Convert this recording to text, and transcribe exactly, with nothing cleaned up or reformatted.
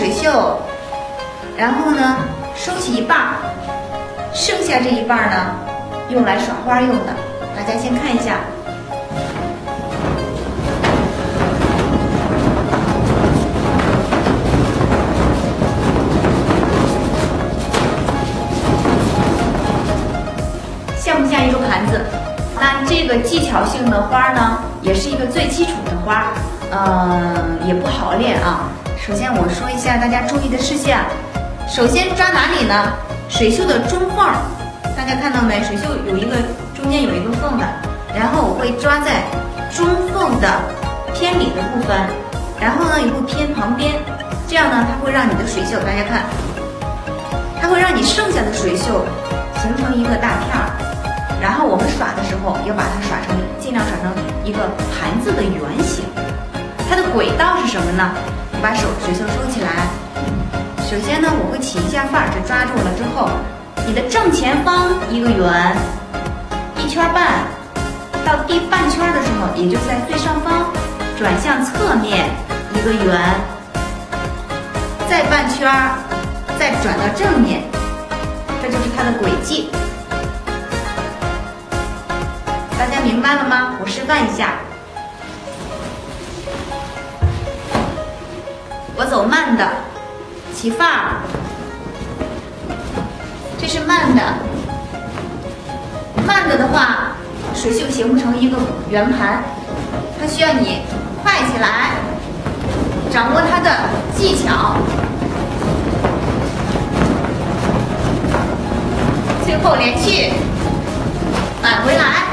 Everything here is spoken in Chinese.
水袖，然后呢收起一半儿，剩下这一半儿呢用来耍花用的。大家先看一下。像不像一个盘子？那这个技巧性的花呢，也是一个最基础的花，嗯、呃，也不好练啊。首先我说一下大家注意的事项，首先抓哪里呢？水袖的中缝，大家看到没？水袖有一个中间有一个缝的，然后我会抓在中缝的偏里的部分，然后呢也会偏旁边，这样呢它会让你的水袖，大家看，它会让你剩下的水袖形成一个大片儿。然后我们耍的时候要把它耍成，尽量耍成一个盘子的圆形。它的轨道是什么呢？你把手水袖收起来。首先呢，我会起一下范儿，这抓住了之后，你的正前方一个圆，一圈半，到第半圈的时候，也就是在最上方，转向侧面一个圆，再半圈，再转到正面，这就是它的轨迹。大家明白了吗？我示范一下。我走慢的，起范儿，这是慢的。慢的的话，水袖形不成一个圆盘，它需要你快起来，掌握它的技巧。最后连续，返回来。